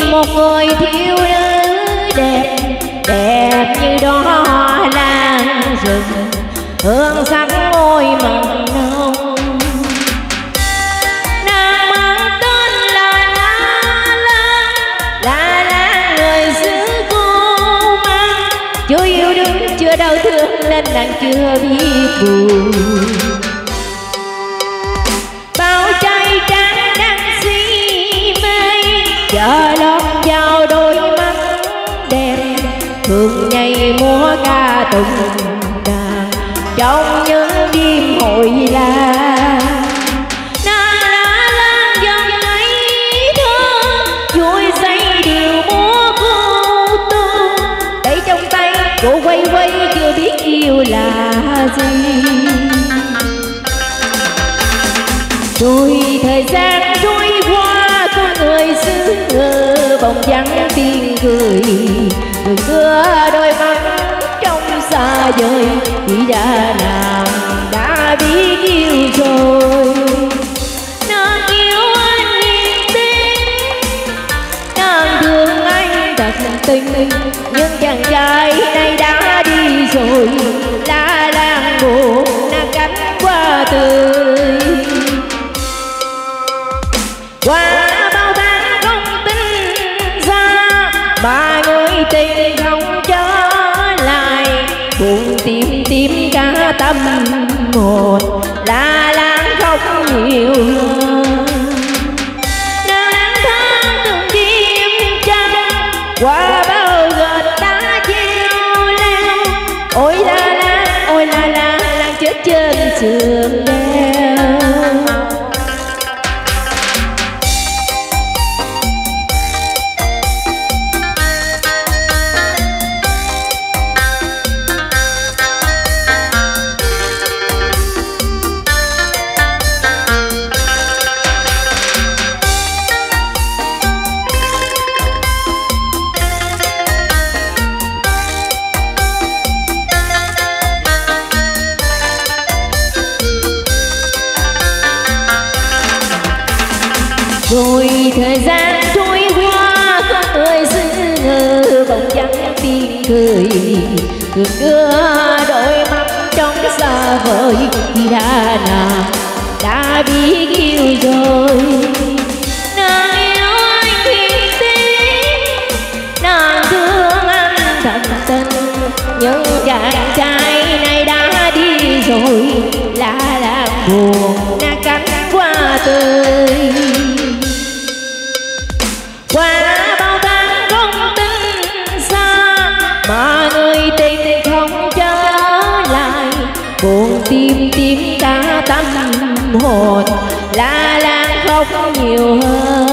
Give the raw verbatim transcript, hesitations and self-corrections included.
một người thiếu nữ đẹp, đẹp như đóa hoa lan rừng, hương sắc môi mặn nồng. Nàng mang tên là La Lan, La Lan người xứ cô mang. Chưa yêu đương, chưa đau thương nên nàng chưa biết buồn. Bao trai trắng đang si mê, chờ lót vào đôi mắt đẹp, thường ngày múa ca tụng đàn trong những đêm hội la. Nàng La Lan dòng ngây thơ, vui say điều múa cô tư. Tay trong tay cô quay quay chưa biết yêu là gì. Rồi thời gian trôi qua, có người xứ ngờ bóng dáng tiếng cười, người xưa đôi mắt trong xa vời, thì đã nàng đã biết yêu rồi. Nàng yêu anh niềm tin, nàng thương anh thật tình, nhưng chàng trai này đã đi rồi. La Lan buồn nàng cánh qua tươi. Qua bao tháng không tin xa, mà người tình không trở lại, buồn tìm tìm cả tâm hồn. La Lan khóc nhiều hơn. Nàng tháng từng đêm trăng, qua bao gợt đá treo leo. Ôi La Lan, ôi La Lan, Lan chết trên sườn đeo. Rồi thời gian trôi qua, có người xứ ngờ bóng dáng tiếng cười, cười đưa đôi mắt trong xa vời, thì đã nàng đã biết yêu rồi. Nàng yêu anh thiệt tình, nàng thương anh thật tình, nhưng chàng trai này đã đi rồi. La Lan buồn nàng cánh qua tươi. Qua bao tháng không tin xa, mà người tình không trở lại, buồn tim tim cả tâm hồn. La Lan khóc nhiều hơn.